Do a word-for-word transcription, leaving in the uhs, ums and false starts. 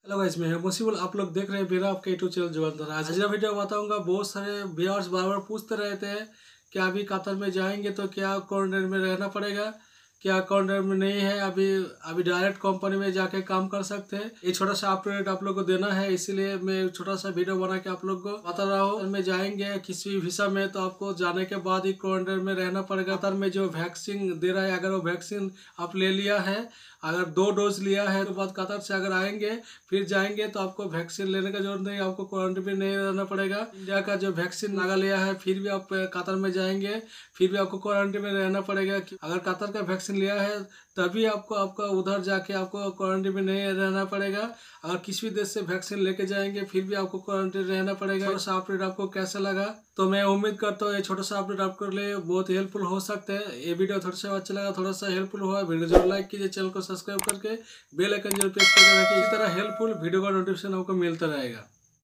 Hello guys, मैं हूं मुसीबुल। आप लोग देख रहे हैं मेरा आपका यूट्यूब चैनल जुबान। आज का वीडियो बताऊंगा। बहुत सारे व्यूअर्स बार बार पूछते रहते हैं कि अभी कतर में जाएंगे तो क्या क्वारंटाइन में रहना पड़ेगा, क्या क्वारंटाइन में नहीं है, अभी अभी डायरेक्ट कंपनी में जाके काम कर सकते हैं। ये छोटा सा अपडेट आप लोग को देना है, इसीलिए मैं छोटा सा वीडियो बना के आप लोग को बता रहा हूँ। में जाएंगे किसी वीसा में तो आपको जाने के बाद ही क्वारंटाइन में रहना पड़ेगा। कतर में जो वैक्सीन दे रहा है, अगर वो वैक्सीन आप ले लिया है, अगर दो डोज लिया है तो बाद कतर से अगर आएंगे फिर जाएंगे तो आपको वैक्सीन लेने का जरूरत नहीं, आपको क्वारंटाइन में नहीं रहना पड़ेगा। इंडिया का जो वैक्सीन लगा लिया है फिर भी आप कतर में जाएंगे फिर भी आपको क्वारंटाइन में रहना पड़ेगा। अगर कतर का वैक्सीन लिया है तभी आपको आपका उधर जाके आपको क्वारंटाइन में नहीं रहना पड़ेगा। अगर किसी भी देश से वैक्सीन लेके जाएंगे फिर भी आपको क्वारंटाइन रहना पड़ेगा। छोटा सा अपडेट आपको कैसा लगा, तो मैं उम्मीद करता हूँ ये छोटा सा अपडेट आपके लिए बहुत हेल्पफुल हो सकता है। ये वीडियो थोड़ा सा अच्छा लगा, थोड़ा सा हेल्पफुल हुआ, वीडियो जरूर लाइक कीजिए, चैनल को सब्सक्राइब करके बेल आइकन जरूर प्रेस करके रखिए। इसी तरह हेल्पफुल वीडियो का नोटिफिकेशन आपको मिलता रहेगा।